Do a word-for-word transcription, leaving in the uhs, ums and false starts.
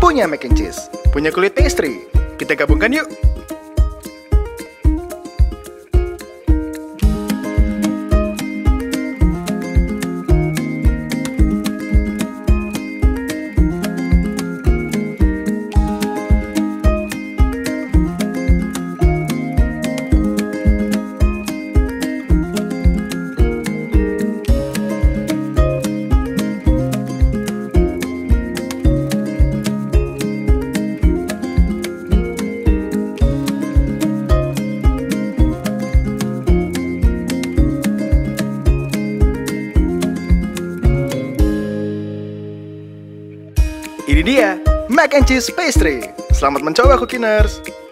punya mac and cheese, punya kulit pastry. Kita gabungkan yuk. Ini dia, mac and cheese pastry. Selamat mencoba, Cookiners!